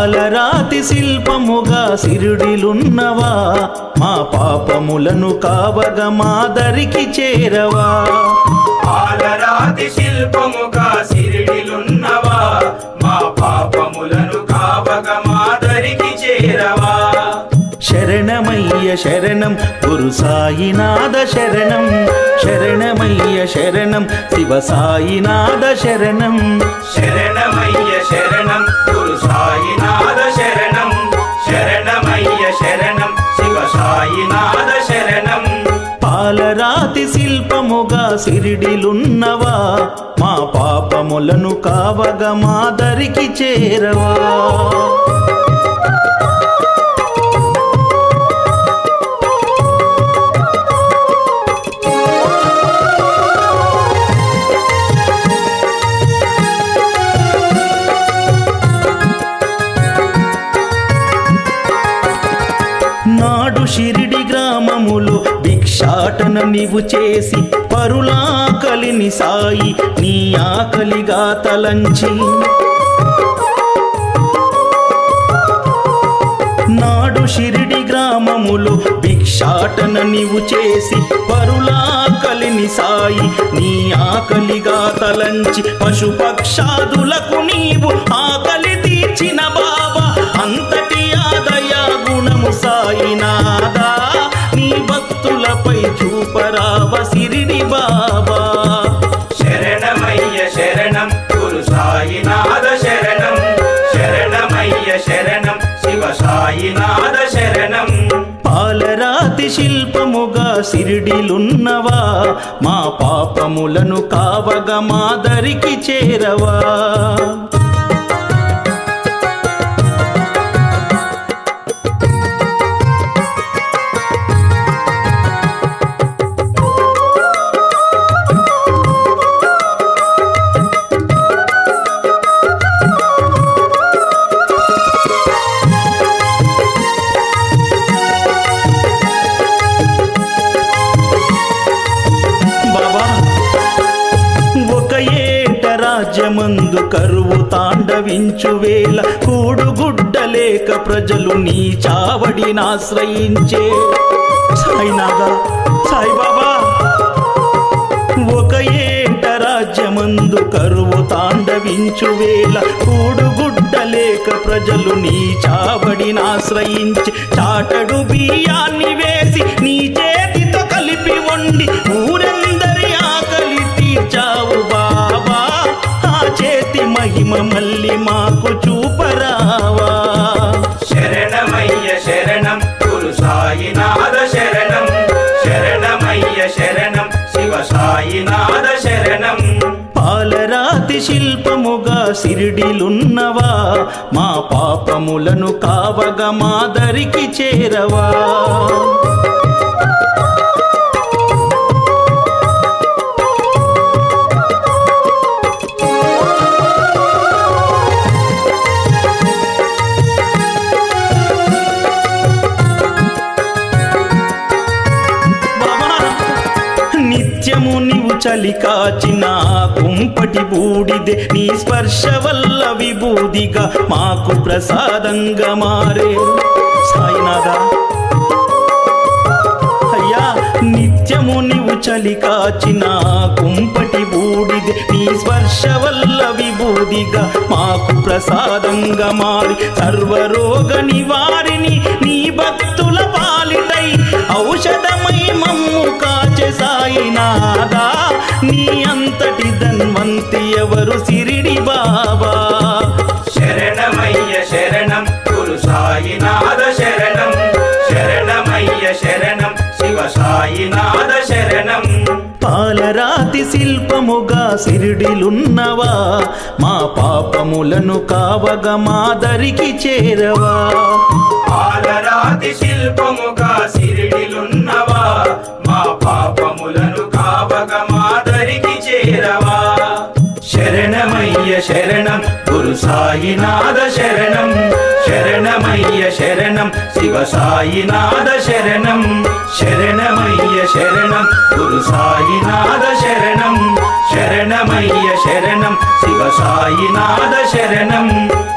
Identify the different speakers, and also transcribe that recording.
Speaker 1: పాలరాతి శిల్పముగా సిరిడిలున్నవా మా పాపములను కావగా మాదరికి చేరవా
Speaker 2: పాలరాతి శిల్పముగా సిరిడిలున్నవా మా పాపములను కావగా మాదరికి చేరవా
Speaker 1: శరణమయ్య శరణం గురు సాయినాథ శరణం శరణమయ్య శరణం శివ సాయినాథ శరణం
Speaker 2: శరణమయ్య శరణం గురు సాయినాథ శరణం శరణమయ్య శరణం శివ సాయినాథ శరణం
Speaker 1: పాలరాతి శిల్పముగా సిరిడిలున్నవా మా పాపములను కావగా మాదరికి చేరవా నాడు షిరిడి గ్రామములో భిక్షాటన నీవు చేసి పరులాకలిని సాయి నీ ఆకలిగా తలంచి నాడు షిరిడి గ్రామములో భిక్షాటన నీవు చేసి పరులాకలిని సాయి నీ ఆకలిగా తలంచి పశుపక్షాదులకు నీవు ఆకలి తీర్చిన బాబా అంతటి ఆదయా గుణము సాయినాథా నీ భక్తులపై చూపరావ సిరిడి బాబా
Speaker 2: శరణమయ్య శరణం గురు సాయినాథ శరణం శరణమయ్య శరణం శివ సాయినాథ శరణం
Speaker 1: పాలరాతి శిల్పముగా సిరిడిలున్నవా మా పాపములను కావగా మాదరికి చేరవా రాజ్యమందు కరువు తాండవించు వేళ కూడుగుడ్డలేక ప్రజలు నీ చావడినాశ్రయించే సాయినాథా సాయిబాబా ఒక ఏట రాజ్యమందు కరువు తాండవించు వేళ కూడుగుడ్డలేక ప్రజలు నీ చావడినాశ్రయించి చాటడు బియ్యాన్ని వేసి నీ చేతితో కలిపి వండి ఊరందరి ఆకలి తీర్చావు బాబా చేతి మహిమ మల్లి మాకు చూపరావా
Speaker 2: శరణమయ్య శరణం గురు సాయినాథ శరణం శరణమయ్య శరణం శివ సాయినాథ శరణం
Speaker 1: పాలరాతి శిల్పముగా సిరిడిలున్నవా మా పాపములను కావగా మాదరికి చేరవా నిత్యము నీవు చలి కాచిన కుంపటి బూడిదే నీ స్పర్శ వల్ల విభూదిగా మాకు ప్రసాదంగా మారే సాయినాథా అయ్యా నిత్యము నీవు చలి కాచిన కుంపటి బూడిదే నీ స్పర్శ వల్ల విభూదిగా మాకు ప్రసాదంగా మారి సర్వరోగ నివారిని నీ భక్తుల పాలిటై ఔషధమై మమ్ము కాచె సాయినాథా నీ అంతటి ధన్వంతి ఎవరు సిరిడి బాబా
Speaker 2: శరణమయ్య శరణం గురు సాయినాథ శరణం శరణమయ్య శరణం శివ సాయినాథ శరణం
Speaker 1: పాలరాతి శిల్పముగా సిరిడిలున్నవా మా పాపములను కావగా మాదరికి చేరవా
Speaker 2: పాలరాతి శిల్పముగా సిరిడిలున్నవా మా పాపములను కావగా మాదరికి చేరవా శరణమయ్య శరణం గురు సాయినాథ శరణం శరణమయ్య శరణం శివ సాయినాథ శరణం శరణమయ్య శరణం గురు సాయినాథ శరణం శరణమయ్య శరణం శివ సాయినాథ శరణం